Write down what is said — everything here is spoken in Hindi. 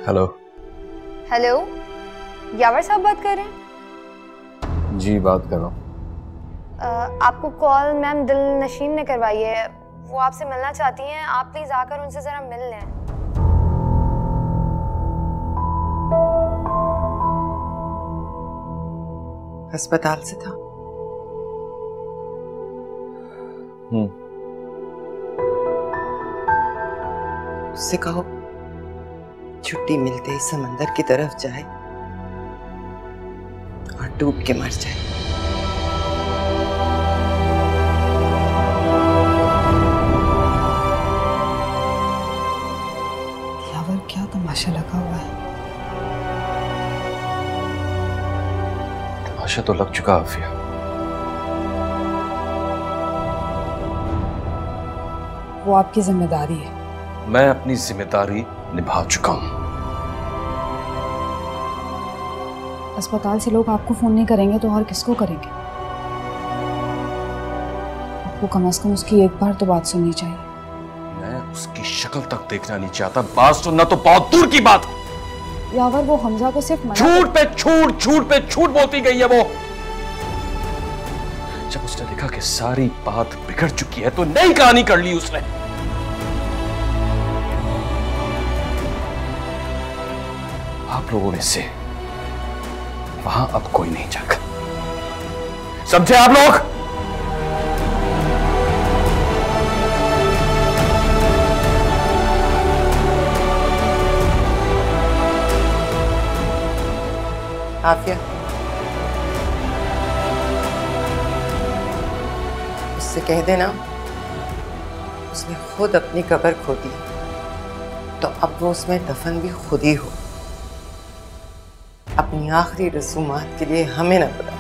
हेलो। हेलो, यावर साहब बात कर रहे हैं? जी बात कर रहा हूँ। आपको कॉल मैम दिलनशीन ने करवाई है। वो आपसे मिलना चाहती हैं। आप प्लीज आकर उनसे जरा मिल लें। अस्पताल से था। उससे कहो छुट्टी मिलते ही समंदर की तरफ जाए और डूब के मर जाए। यावर क्या तमाशा लगा हुआ है? तमाशा तो लग चुका आफिया। वो आपकी जिम्मेदारी है। मैं अपनी जिम्मेदारी निभा चुका हूं। अस्पताल से लोग आपको फोन नहीं करेंगे तो और किसको करेंगे? आपको कम से कम उसकी एक बार तो बात सुननी चाहिए। मैं उसकी शक्ल तक देखना नहीं चाहता। बात सुनना तो बहुत दूर की बात। यावर वो हमजा को सिर्फ झूठ पे झूठ, झूठ पे झूठ बोलती गई है वो। जब उसने देखा कि सारी बात बिगड़ चुकी है तो नई कहानी कर ली उसने। आप लोगों में से वहां अब कोई नहीं जाएगा, समझे आप लोग? आफिया, उससे कह देना उसने खुद अपनी कब्र खोदी तो अब वो उसमें दफन भी खुद ही हो। अपनी आखिरी रसूमात के लिए हमें ना बुला।